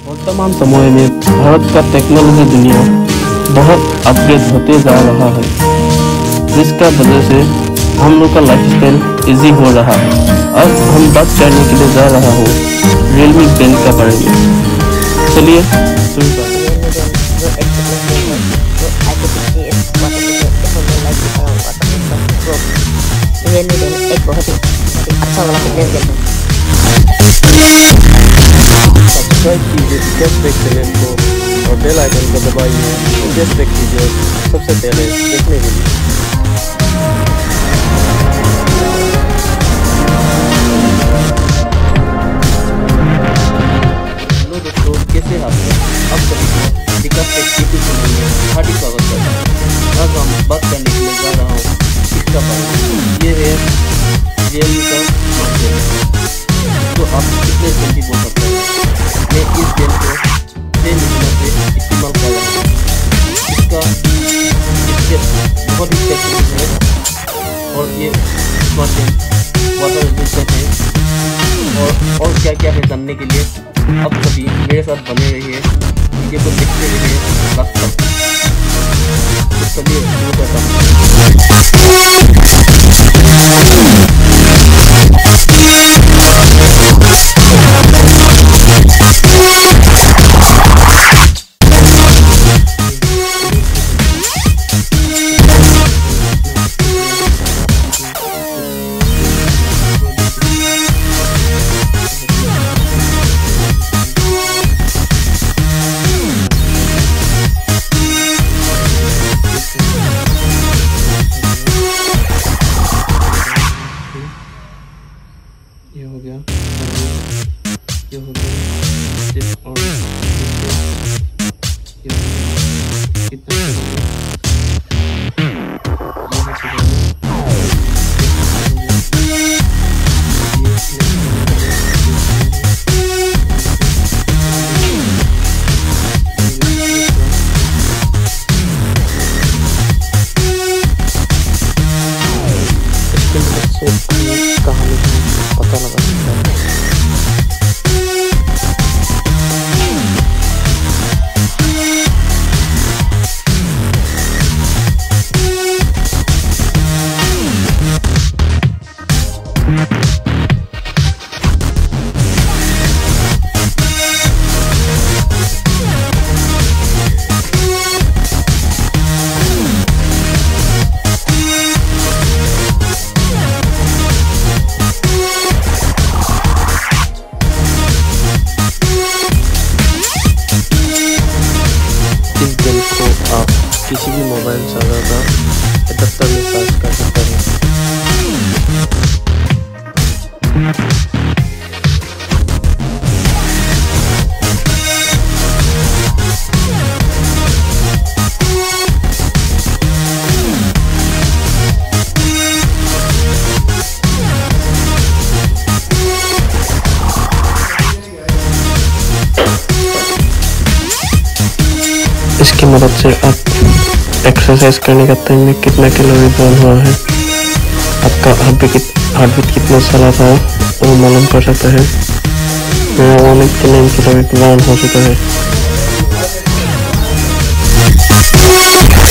वर्तमान समय में भारत का टेक्नोलॉजी दुनिया बहुत अपग्रेड होते जा रहा है, जिसका वजह से हम लोग का लाइफस्टाइल इजी हो रहा है। अब हम बात करने के लिए जा रहा हूँ Realme Band का बारे में। चलिए शुरू करते हैं। Realme Band एक बहुत ही अच्छा वाला फिटनेस बैंड है। सब्सक्राइब कीजिए बिकाश टेक चैनल को और बेल आइकन को दबाइए लेटेस्ट टेक वीडियो सबसे पहले देखने के लिए। हेलो दोस्तों, कैसे हाल है? आप सभी को बिकाश टेक यूट्यूब चैनल में हार्दिक स्वागत करता हूँ। आज हम बात करने के लिए जा रहा हूँ इसका बारे में। ये है Realme का स्मार्टफोन, तो आप कितने जल्दी बोल सकते हैं। मैं इस गेम को 6 महीनों से इस्तेमाल कर रहा हूँ। इसके बहुत ही टेक्निक है और ये स्मार्टफोन वाटर रेजिस्टेंट है और क्या क्या है जानने के लिए आप सभी मेरे साथ बने रहिए, वीडियो को देखते रहिए लास्ट तक। तो चलिए शुरू करता हूँ। ये हो गया, ये हो गया, और कितना कहानी पता लगा सकता है। इस गेम को आप किसी भी मोबाइल चार्जर का एडाप्टर में चार्ज कर सकते हैं। इसकी मदद से आप एक्सरसाइज करने का टाइम में कितना कैलोरी बर्न हुआ है, आपका हार्ट बीट कितना चला था वो मालूम कर सकते हैं। मेरा 189 कैलोरी बर्न हो चुका है।